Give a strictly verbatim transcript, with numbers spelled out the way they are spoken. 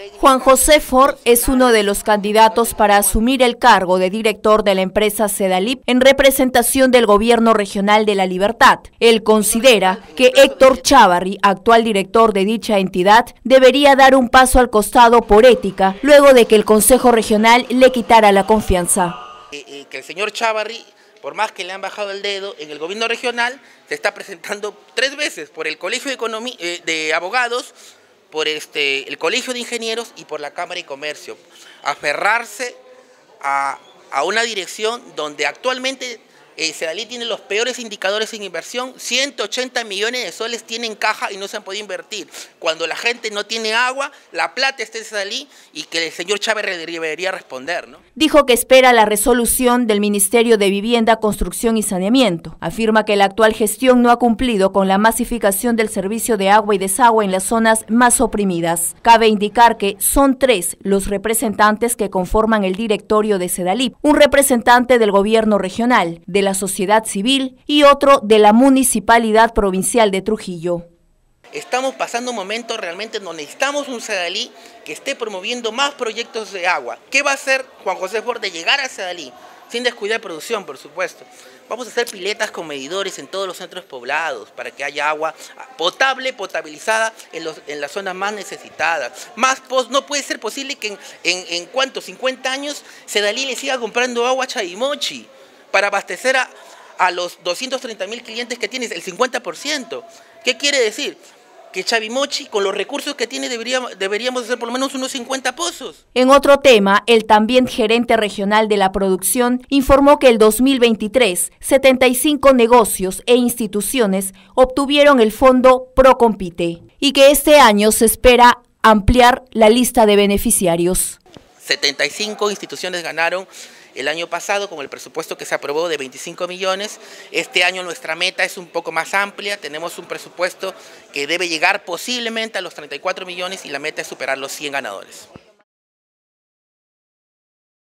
Juan José Ford es uno de los candidatos para asumir el cargo de director de la empresa Sedalip en representación del gobierno regional de La Libertad. Él considera que Héctor Chávarri, actual director de dicha entidad, debería dar un paso al costado por ética, luego de que el Consejo Regional le quitara la confianza. Eh, eh, que el señor Chávarri, por más que le han bajado el dedo, en el gobierno regional se está presentando tres veces por el Colegio de, Economía, eh, de Abogados, por este, el Colegio de Ingenieros y por la Cámara de Comercio. Aferrarse a, a una dirección donde actualmente eh, Sedalip tiene los peores indicadores en inversión, ciento ochenta millones de soles tiene en caja y no se han podido invertir. Cuando la gente no tiene agua, la plata está en Sedalip y que el señor Chávarri debería responder, ¿no? Dijo que espera la resolución del Ministerio de Vivienda, Construcción y Saneamiento. Afirma que la actual gestión no ha cumplido con la masificación del servicio de agua y desagüe en las zonas más oprimidas. Cabe indicar que son tres los representantes que conforman el directorio de Sedalip, un representante del gobierno regional, de la sociedad civil y otro de la Municipalidad Provincial de Trujillo. Estamos pasando un momento realmente donde necesitamos un Sedalip que esté promoviendo más proyectos de agua. ¿Qué va a hacer Juan José Ford de llegar a Sedalip? Sin descuidar producción, por supuesto. Vamos a hacer piletas con medidores en todos los centros poblados para que haya agua potable, potabilizada en, los, en las zonas más necesitadas. Más pos, no puede ser posible que en, en, en ¿cuántos? cincuenta años Sedalip le siga comprando agua a Chavimochi para abastecer a, a los doscientos treinta mil clientes que tienes, el cincuenta por ciento. ¿Qué quiere decir? Que Chavimochi, con los recursos que tiene, deberíamos, deberíamos hacer por lo menos unos cincuenta pozos. En otro tema, el también gerente regional de la producción informó que el dos mil veintitrés, setenta y cinco negocios e instituciones obtuvieron el fondo Procompite y que este año se espera ampliar la lista de beneficiarios. setenta y cinco instituciones ganaron el año pasado con el presupuesto que se aprobó de veinticinco millones. Este año nuestra meta es un poco más amplia, tenemos un presupuesto que debe llegar posiblemente a los treinta y cuatro millones y la meta es superar los cien ganadores.